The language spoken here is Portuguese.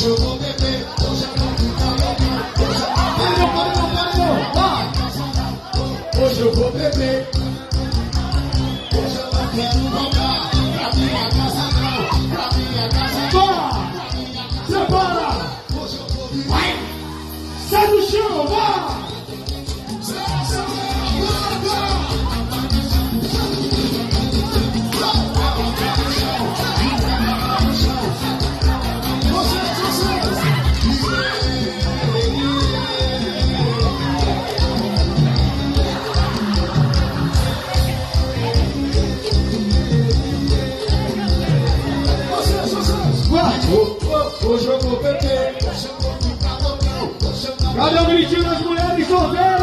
eu vou beber, hoje eu vou ficar louquinho. Hoje eu vou beber. Hoje eu não quero voltar pra minha casa não, pra minha casa não. Separa! Hoje eu vou beber. Vai! Sai do chão, vai! Hoje eu vou beber, hoje eu vou ficar loucão. Cadê o gritinho das mulheres, sorvete?